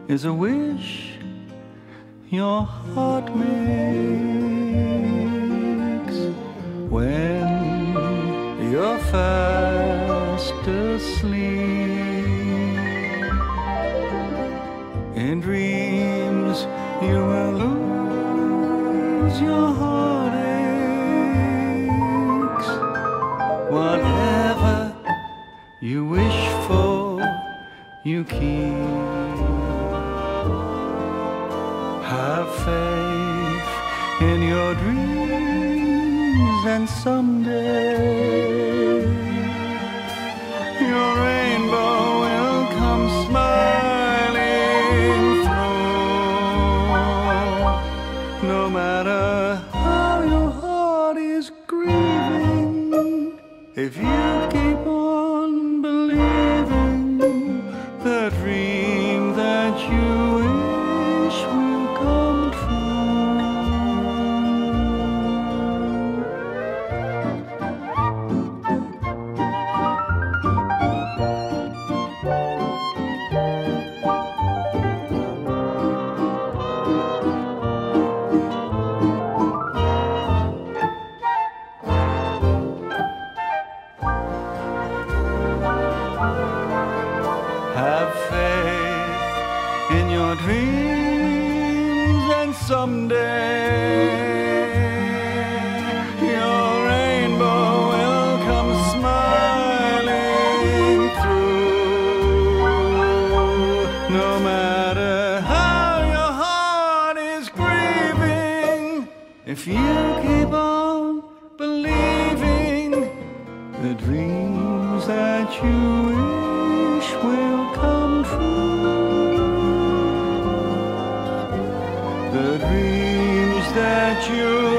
is a wish your heart makes when you're fast asleep. In dreams you will lose your heartaches. Whatever you wish for, you keep. Have faith in your dreams, and someday your rainbow will come smiling through. No matter how your heart is grieving, if you keep on believing, the dream that you wish will come Have faith in your dreams, and someday your rainbow will come smiling through. No matter how your heart is grieving, if you keep on believing, the dreams that you wish will come true. The dreams that you